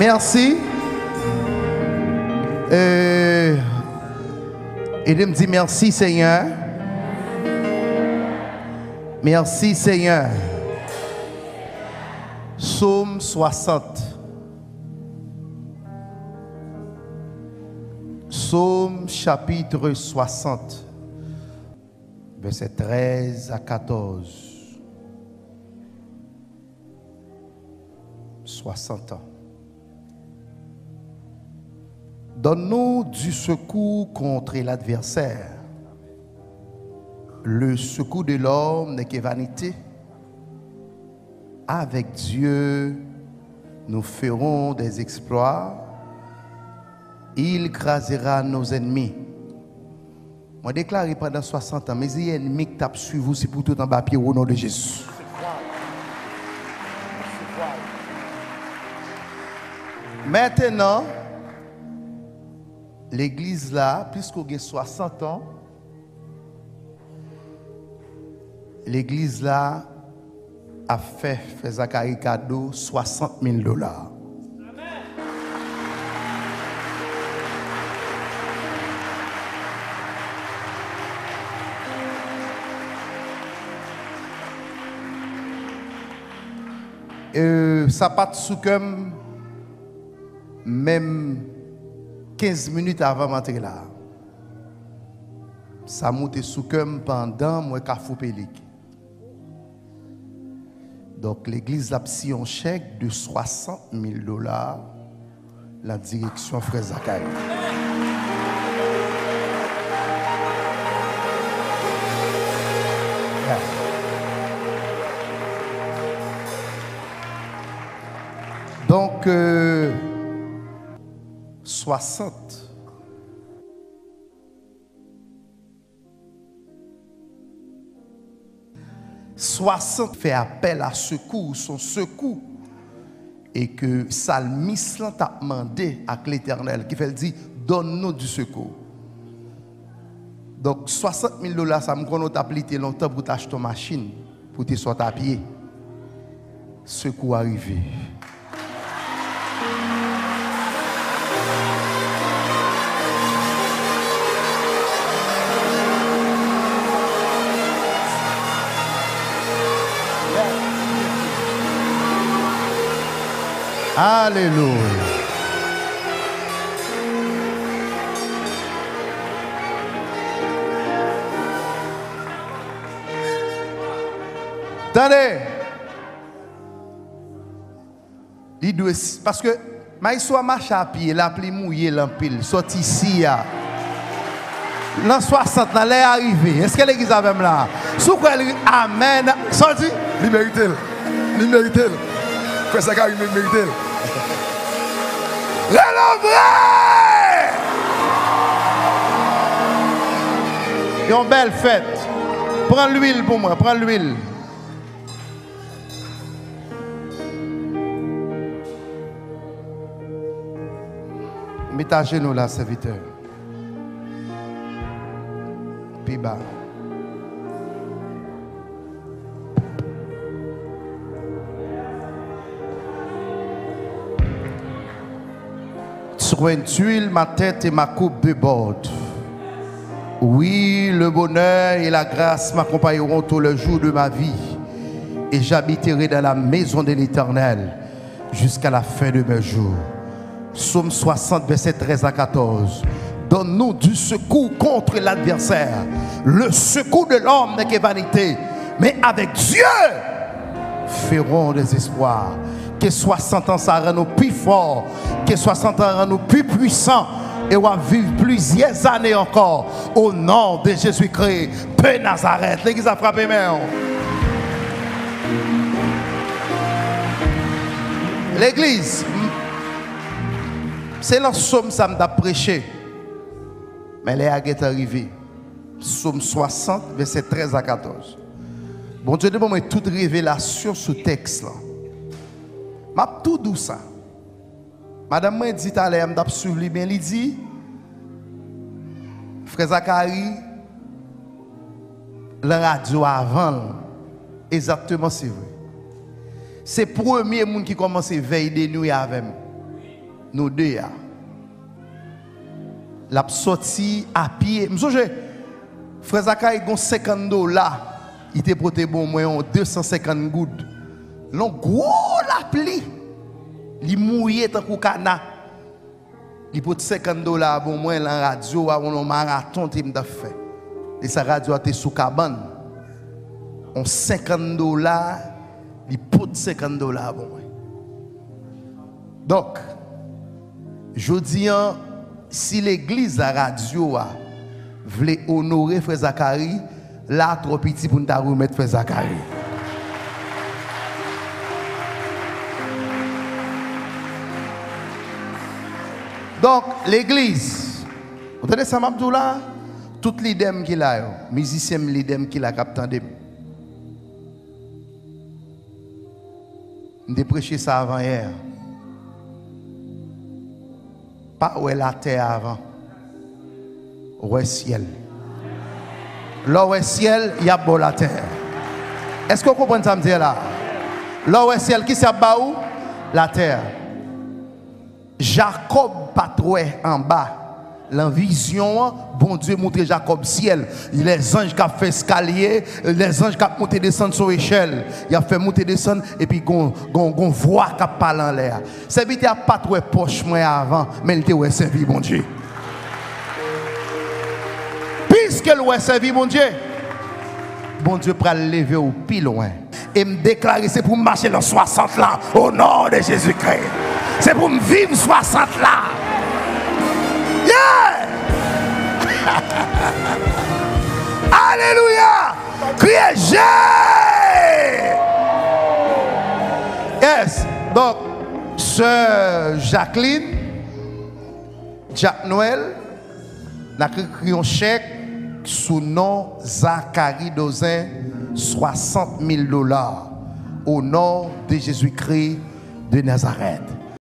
Merci. Et de me dire merci Seigneur. Merci Seigneur. Psaume 60. Psaume chapitre 60. Verset 13 à 14. 60 ans. Donne-nous du secours contre l'adversaire. Le secours de l'homme n'est que vanité. Avec Dieu, nous ferons des exploits. Il écrasera nos ennemis. Moi, déclaré pendant 60 ans, mes ennemis qui tapent sur vous, c'est pour tout en papier au nom de Jésus. Maintenant, l'église là, puisqu'on a 60 ans, l'église là a fait Zacharie cadeau $60,000. Ça pas de soukem même 15 minutes avant d'entrer là. Ça monte soukem pendant moi kafou pélik. Donc l'église a pris un chèque de $60,000 la direction frère Zacharie. Donc 60 fait appel à secours, son secours. Et que Salmis t'a demandé à l'Éternel, qui fait dire, donne-nous du secours. Donc $60,000, ça me connaît t'appliquer longtemps pour t'acheter une machine, pour te sortir à pied. Secours arrivé. Alléluia. Attendez. Parce que mais soit marche à pied, la pluie mouillée l'empile, sorti ici l'an 60 là est arrivé. Est-ce que l'église a même là? Sous quoi amen. Sorti. Liberté. Frère Zacharie mérite. Une belle fête. Prends l'huile pour moi, prends l'huile. Mettez à genoux là, serviteur. Puis bas. Sur une tuile, ma tête et ma coupe débordent. Oui, le bonheur et la grâce m'accompagneront tout le jour de ma vie. Et j'habiterai dans la maison de l'Éternel jusqu'à la fin de mes jours. Psaume 60, verset 13 à 14. Donne-nous du secours contre l'adversaire. Le secours de l'homme n'est que vanité. Mais avec Dieu, ferons des espoirs. Que 60 ans ça rend nous plus forts. Que 60 ans rend nous plus puissants. Et on va vivre plusieurs années encore. Au nom de Jésus-Christ. Peu Nazareth. L'église a frappé main. L'église. C'est dans Psaume ça m'a prêché. Mais les est arrivé. Psaume 60, verset 13 à 14. Bon Dieu, demande moi toute révélation sous texte là. M'a tout douce ça. Madame m'a dit à l'air m'a suivi bien il dit frère Zacharie la radio avant exactement c'est vrai. C'est le premier monde qui commence à veiller de nuit avec moi. nous deux. La sorti à pied. M'songe, frère Zakaï, il a $50. Il était porté bon moins 250 gouttes. L'on gros la pli. Il mouillé tant que cana. Il porte $50 bon moins la radio avant un marathon team de fait. Et sa radio était sous cabane. On $50, il porte $50 bon moins. Donc, je dis, si l'église à radio voulait honorer Frère Zacharie, là, trop petit pour nous remettre Frère Zacharie. Donc, l'église, vous entendez ça, Mabdoula? Toutes les dames qu'il a, musiciens, les dames qu'il a, capté. Je prêché ça avant hier. Pas où est la terre avant. Où est le ciel. Là où est le ciel, il y a beau la terre. Est-ce que vous comprenez ça me dire là? Là où est le ciel, qui s'est où? La terre. Jacob patrouille en bas. La vision, bon Dieu montre Jacob ciel. Les anges qui ont fait escalier, les anges qui ont monté descendre sur l'échelle. Il a fait monter descendre et puis gon voix qui parle en l'air. C'est vite à pas trouver poche moi avant, mais il était servi bon Dieu. Puisque le servi bon Dieu pour lever au plus loin et me déclarer c'est pour marcher dans 60 là au nom de Jésus-Christ. C'est pour me vivre 60 là. Yeah! Alléluia! Criez Jésus! Yes. Donc, sœur Jacqueline, Jack Noël, n'a écrit un chèque sous nom Zacharie Dozin, $60,000 au nom de Jésus-Christ de Nazareth.